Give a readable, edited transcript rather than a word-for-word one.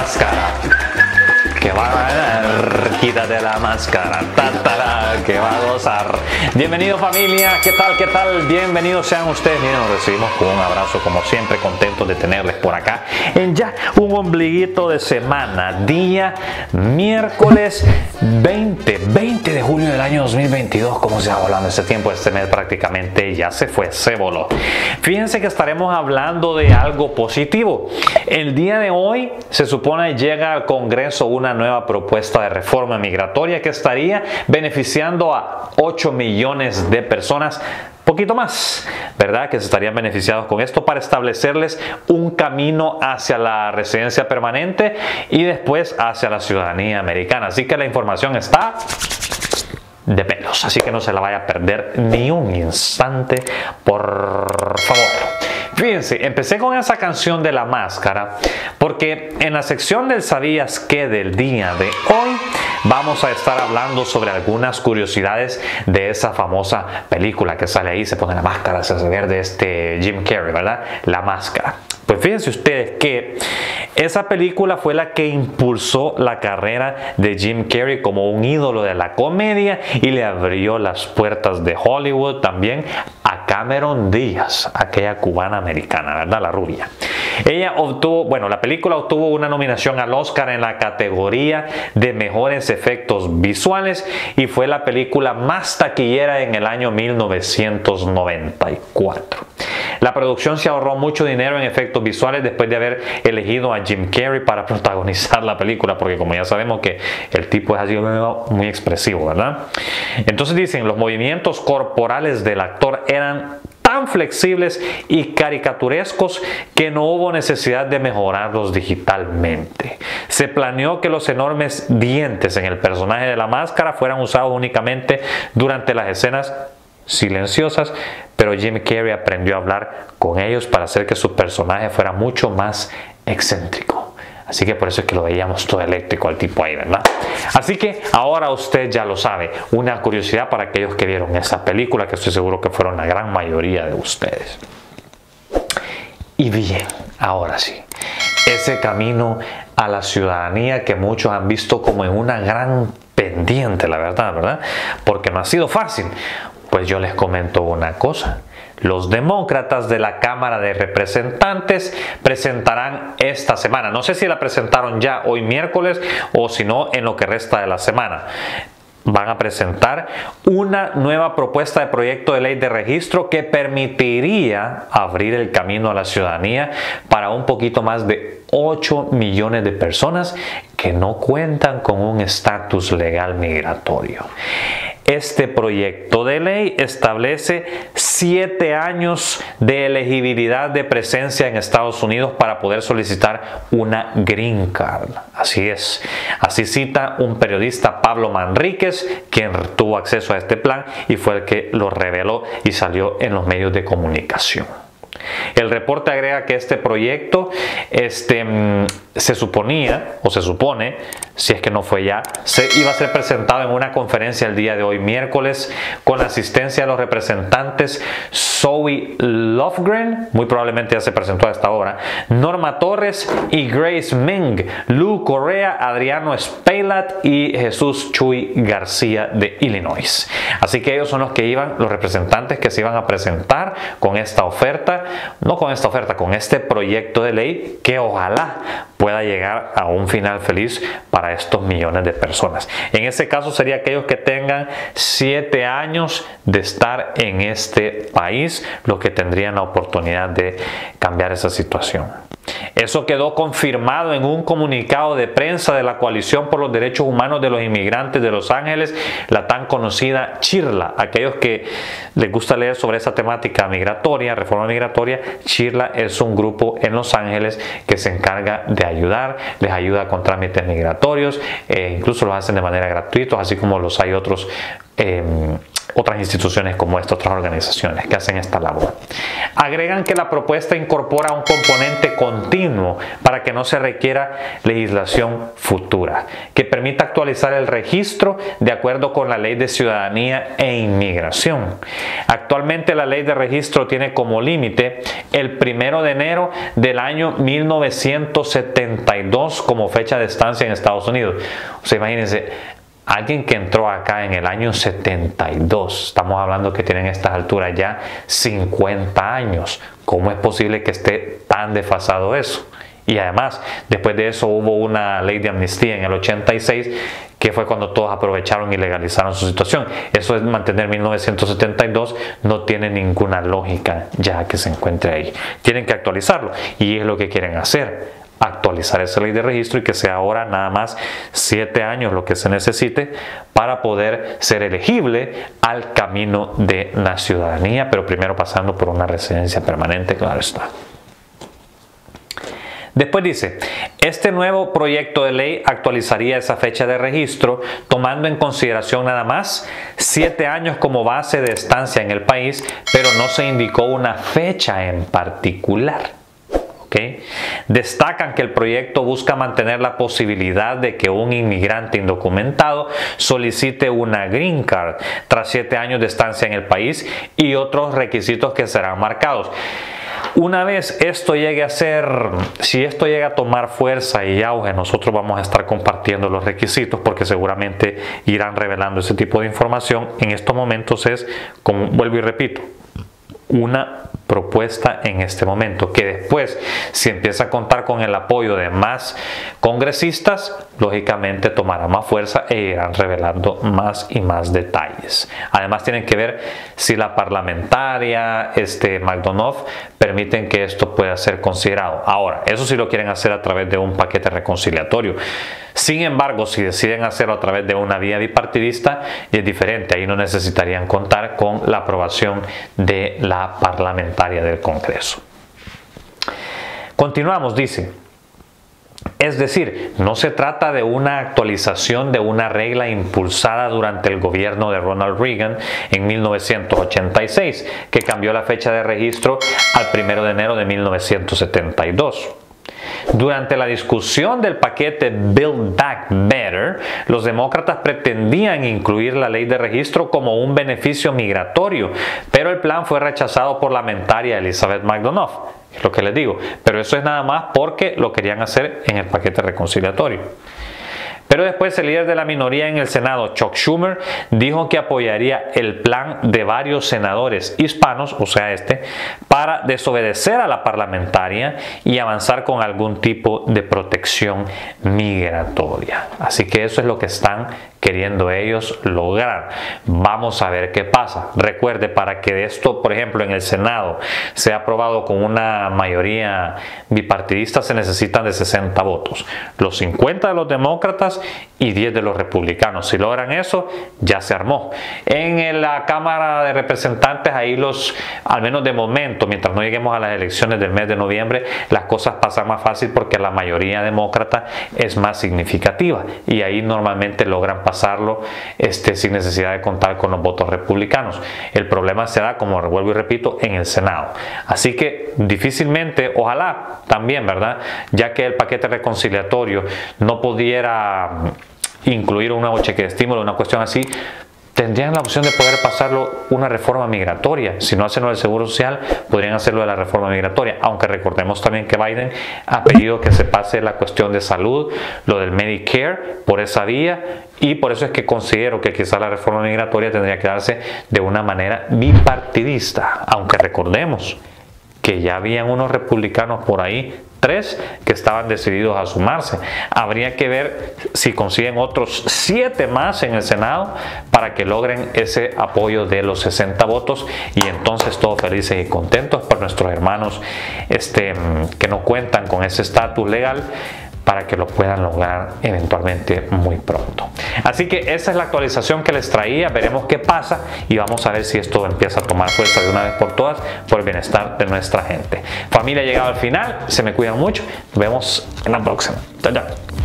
máscara, que va a ganar, quítate la máscara, que va a gozar. Bienvenido familia, ¿qué tal? ¿Qué tal? Bienvenidos sean ustedes. Miren, nos recibimos con un abrazo como siempre, contentos de tenerles por acá en ya un ombliguito de semana, día miércoles 20 de julio del año 2022. ¿Cómo se va volando este tiempo? Este mes prácticamente ya se fue, se voló. Fíjense que estaremos hablando de algo positivo. El día de hoy se supone llega al Congreso una nueva propuesta de reforma migratoria que estaría beneficiando a 8 millones de personas, poquito más, ¿verdad? Que se estarían beneficiados con esto para establecerles un camino hacia la residencia permanente y después hacia la ciudadanía americana. Así que la información está de pelos, así que no se la vaya a perder ni un instante, por favor. Fíjense, empecé con esa canción de La Máscara porque en la sección del ¿Sabías qué? Del día de hoy vamos a estar hablando sobre algunas curiosidades de esa famosa película que sale ahí, se pone la máscara, se hace ver de Jim Carrey, ¿verdad? La Máscara. Pues fíjense ustedes que esa película fue la que impulsó la carrera de Jim Carrey como un ídolo de la comedia y le abrió las puertas de Hollywood también a Cameron Díaz, aquella cubana americana, ¿verdad? La rubia. Ella obtuvo, bueno, la película obtuvo una nominación al Oscar en la categoría de mejores efectos visuales y fue la película más taquillera en el año 1994. La producción se ahorró mucho dinero en efectos visuales después de haber elegido a Jim Carrey para protagonizar la película, porque como ya sabemos que el tipo es así muy expresivo, ¿verdad? Entonces dicen, los movimientos corporales del actor eran tan flexibles y caricaturescos que no hubo necesidad de mejorarlos digitalmente. Se planeó que los enormes dientes en el personaje de La Máscara fueran usados únicamente durante las escenas silenciosas, pero Jim Carrey aprendió a hablar con ellos para hacer que su personaje fuera mucho más excéntrico. Así que por eso es que lo veíamos todo eléctrico al tipo ahí, ¿verdad? Así que ahora usted ya lo sabe. Una curiosidad para aquellos que vieron esa película, que estoy seguro que fueron la gran mayoría de ustedes. Y bien, ahora sí, ese camino a la ciudadanía que muchos han visto como en una gran pendiente, la verdad, ¿verdad? Porque no ha sido fácil. Pues yo les comento una cosa. Los demócratas de la Cámara de Representantes presentarán esta semana, no sé si la presentaron ya hoy miércoles o si no en lo que resta de la semana, van a presentar una nueva propuesta de proyecto de ley de registro que permitiría abrir el camino a la ciudadanía para un poquito más de 8 millones de personas que no cuentan con un estatus legal migratorio. Este proyecto de ley establece 7 años de elegibilidad de presencia en Estados Unidos para poder solicitar una Green Card. Así es. Así cita un periodista, Pablo Manríquez, quien tuvo acceso a este plan y fue el que lo reveló y salió en los medios de comunicación. El reporte agrega que este proyecto se suponía, o se supone, si es que no fue ya, iba a ser presentado en una conferencia el día de hoy, miércoles, con la asistencia de los representantes Zoe Lofgren, muy probablemente ya se presentó a esta hora, Norma Torres y Grace Meng, Lou Correa, Adriano Speilat y Jesús Chuy García de Illinois. Así que ellos son los que iban, los representantes que se iban a presentar con esta oferta, no con esta oferta, con este proyecto de ley que ojalá pueda llegar a un final feliz para estos millones de personas. En ese caso sería aquellos que tengan 7 años de estar en este país los que tendrían la oportunidad de cambiar esa situación. Eso quedó confirmado en un comunicado de prensa de la Coalición por los Derechos Humanos de los Inmigrantes de Los Ángeles, la tan conocida CHIRLA. Aquellos que les gusta leer sobre esa temática migratoria, reforma migratoria, CHIRLA es un grupo en Los Ángeles que se encarga de ayudar, les ayuda con trámites migratorios, incluso los hacen de manera gratuita, así como los hay otros otras instituciones como estas, otras organizaciones que hacen esta labor. Agregan que la propuesta incorpora un componente continuo para que no se requiera legislación futura, que permita actualizar el registro de acuerdo con la Ley de Ciudadanía e Inmigración. Actualmente la Ley de Registro tiene como límite el 1 de enero del año 1972 como fecha de estancia en Estados Unidos. O sea, imagínense, alguien que entró acá en el año 72, estamos hablando que tienen a estas alturas ya 50 años. ¿Cómo es posible que esté tan desfasado eso? Y además, después de eso hubo una ley de amnistía en el 86, que fue cuando todos aprovecharon y legalizaron su situación. Eso es mantener 1972, no tiene ninguna lógica ya que se encuentre ahí. Tienen que actualizarlo y es lo que quieren hacer. Actualizar esa ley de registro y que sea ahora nada más 7 años lo que se necesite para poder ser elegible al camino de la ciudadanía, pero primero pasando por una residencia permanente, claro está. Después dice, este nuevo proyecto de ley actualizaría esa fecha de registro tomando en consideración nada más 7 años como base de estancia en el país, pero no se indicó una fecha en particular. Destacan que el proyecto busca mantener la posibilidad de que un inmigrante indocumentado solicite una Green Card tras 7 años de estancia en el país y otros requisitos que serán marcados. Una vez esto llegue a ser, si esto llega a tomar fuerza y auge, nosotros vamos a estar compartiendo los requisitos porque seguramente irán revelando ese tipo de información. En estos momentos es, como vuelvo y repito, una propuesta en este momento, que después, si empieza a contar con el apoyo de más congresistas, lógicamente tomará más fuerza e irán revelando más y más detalles. Además tienen que ver si la parlamentaria McDonough permiten que esto pueda ser considerado. Ahora, eso sí lo quieren hacer a través de un paquete reconciliatorio. Sin embargo, si deciden hacerlo a través de una vía bipartidista, es diferente. Ahí no necesitarían contar con la aprobación de la parlamentaria del Congreso. Continuamos, dice. Es decir, no se trata de una actualización de una regla impulsada durante el gobierno de Ronald Reagan en 1986, que cambió la fecha de registro al 1 de enero de 1972. Durante la discusión del paquete Build Back Better, los demócratas pretendían incluir la ley de registro como un beneficio migratorio, pero el plan fue rechazado por la parlamentaria Elizabeth McDonough. Es lo que les digo, pero eso es nada más porque lo querían hacer en el paquete reconciliatorio. Pero después el líder de la minoría en el Senado, Chuck Schumer, dijo que apoyaría el plan de varios senadores hispanos, o sea para desobedecer a la parlamentaria y avanzar con algún tipo de protección migratoria. Así que eso es lo que están queriendo ellos lograr. Vamos a ver qué pasa. Recuerde, para que esto, por ejemplo, en el Senado sea aprobado con una mayoría bipartidista, se necesitan de 60 votos. Los 50 de los demócratas y 10 de los republicanos. Si logran eso, ya se armó. En la Cámara de Representantes, ahí al menos de momento, mientras no lleguemos a las elecciones del mes de noviembre, las cosas pasan más fácil porque la mayoría demócrata es más significativa y ahí normalmente logran pasarlo sin necesidad de contar con los votos republicanos. El problema se da, como vuelvo y repito, en el Senado. Así que difícilmente, ojalá también, ¿verdad? Ya que el paquete reconciliatorio no pudiera incluir un nuevo cheque de estímulo, una cuestión así, tendrían la opción de poder pasarlo una reforma migratoria. Si no hacen lo del Seguro Social, podrían hacerlo de la reforma migratoria, aunque recordemos también que Biden ha pedido que se pase la cuestión de salud, lo del Medicare, por esa vía, y por eso es que considero que quizá la reforma migratoria tendría que darse de una manera bipartidista, aunque recordemos que ya habían unos republicanos por ahí, 3 que estaban decididos a sumarse. Habría que ver si consiguen otros 7 más en el Senado para que logren ese apoyo de los 60 votos y entonces todos felices y contentos por nuestros hermanos que no cuentan con ese estatus legal, para que lo puedan lograr eventualmente muy pronto. Así que esa es la actualización que les traía. Veremos qué pasa y vamos a ver si esto empieza a tomar fuerza de una vez por todas por el bienestar de nuestra gente. Familia, ha llegado al final. Se me cuidan mucho. Nos vemos en la próxima. Chao, chao.